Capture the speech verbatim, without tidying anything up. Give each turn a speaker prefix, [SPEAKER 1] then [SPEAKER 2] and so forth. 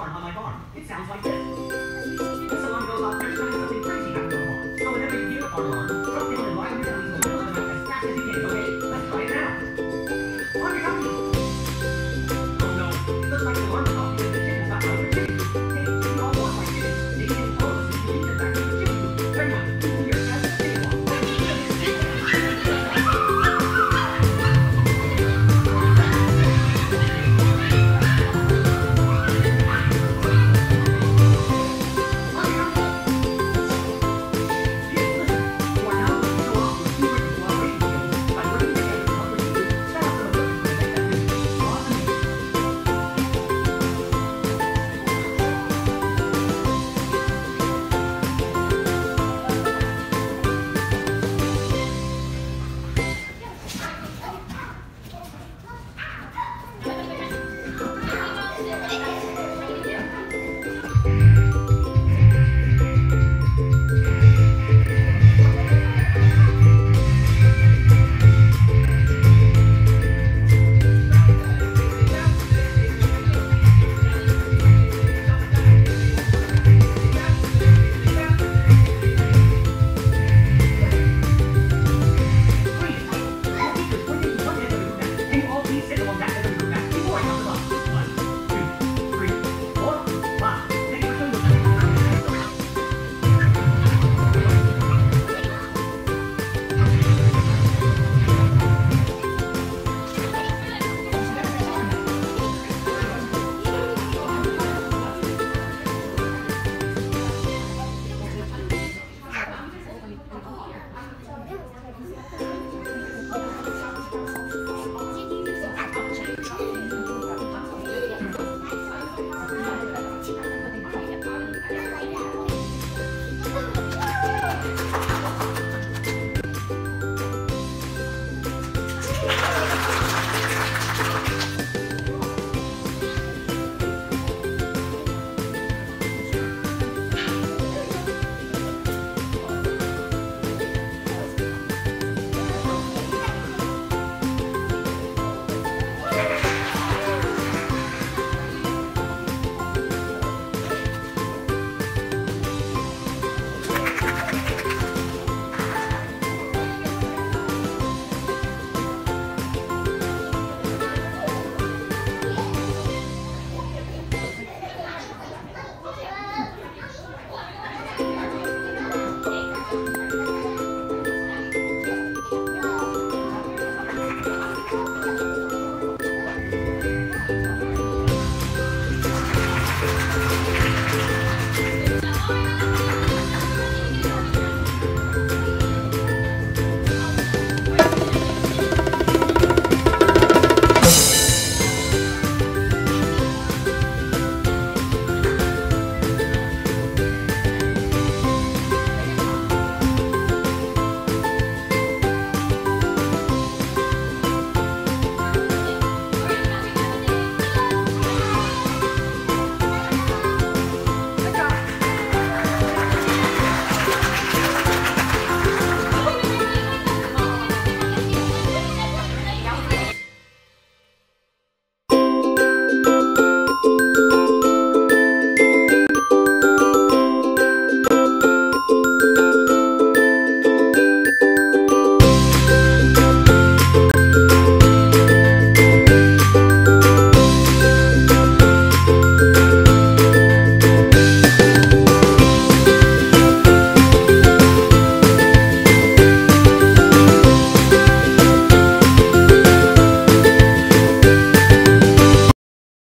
[SPEAKER 1] alarm on my farm. It sounds like this. This alarm goes off every time something crazy happens on the farm. So whenever you hear a farm alarm, drop down and lie on your bellies and look at them as fast as you can, okay? Let's try it now. On your belly. Oh no, looks like the alarm is off because the chickens got out of their chickens. Hey, if you all want my chickens, maybe you can follow us and leave them back to the chicken coop. Everyone, do your best to stay along.
[SPEAKER 2] Thank you.